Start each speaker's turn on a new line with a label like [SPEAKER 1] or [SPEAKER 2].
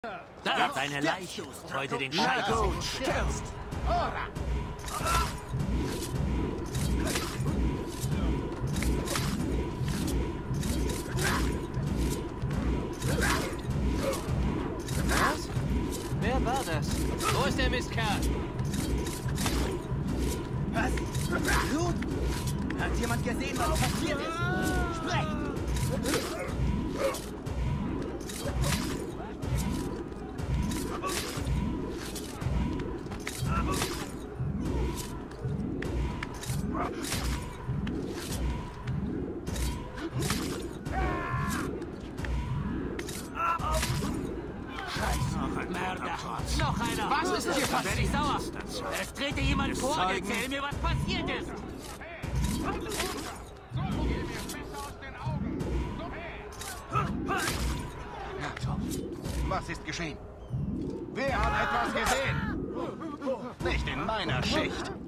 [SPEAKER 1] Da wird deine Leiche heute den Scheiß stürzt.
[SPEAKER 2] Was? Wer war das? Wo ist der Mistkerl?
[SPEAKER 3] Was? Blut? Hat jemand gesehen, was passiert ist? Sprecht!
[SPEAKER 1] Mörder! Noch einer!
[SPEAKER 2] Was ist hier passiert?
[SPEAKER 1] Werde ich sauer! Es trete jemand vor und erzähl mir, was passiert ist!
[SPEAKER 3] Was ist geschehen? Wer hat etwas gesehen? Nicht in meiner Schicht.